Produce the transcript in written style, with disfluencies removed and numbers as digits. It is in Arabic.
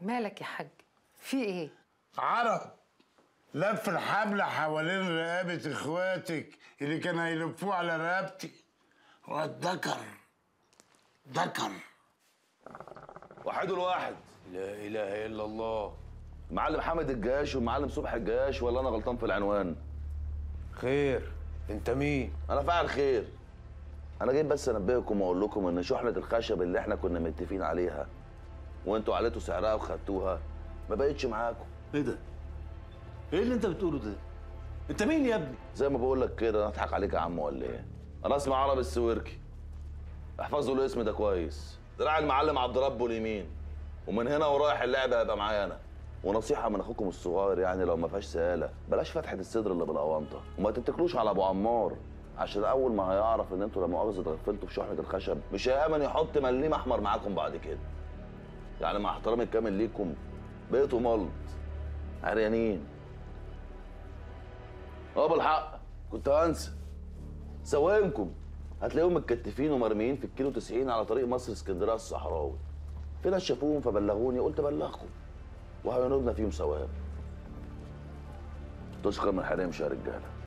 مالك يا حاج؟ في ايه؟ عرب لف الحبل حوالين رقبة اخواتك اللي كانوا هيلفوه على رقبتي، والذكر ذكر. وحيد الواحد لا اله الا الله. المعلم حامد الجياش والمعلم صبحي الجياش، ولا انا غلطان في العنوان؟ خير، انت مين؟ انا فاعل خير. انا جاي بس انبهكم واقول لكم ان شحنه الخشب اللي احنا كنا متفقين عليها وانتوا عليتوا سعرها وخدتوها ما بقتش معاكم. ايه ده؟ ايه اللي انت بتقوله ده؟ انت مين يا ابني؟ زي ما بقول لك كده، انا اضحك عليك يا عم ولا ايه؟ انا اسمي عرب السويركي، احفظوا الاسم ده كويس، دراع المعلم عبد ربه اليمين، ومن هنا ورايح اللعبه هيبقى معايا انا. ونصيحه من اخوكم الصغير، يعني لو ما فيهاش سهاله بلاش فتحه الصدر اللي بالاونطه، وما تتكلوش على ابو عمار، عشان اول ما هيعرف ان انتوا لا مؤاخذه اتغفلتوا في شحنه الخشب مش هيامن يحط مليم احمر معاكم بعد كده. يعني مع احترامي الكامل ليكم بقيتوا ملط عريانين. بالحق كنت هنسى، سواقمكم هتلاقيهم متكتفين ومرميين في الكيلو 90 على طريق مصر اسكندريه الصحراوي. في ناس شافوهم فبلغوني، قلت بلغكم وهينودنا فيهم ثواب. تشكر من حريم يا رجاله.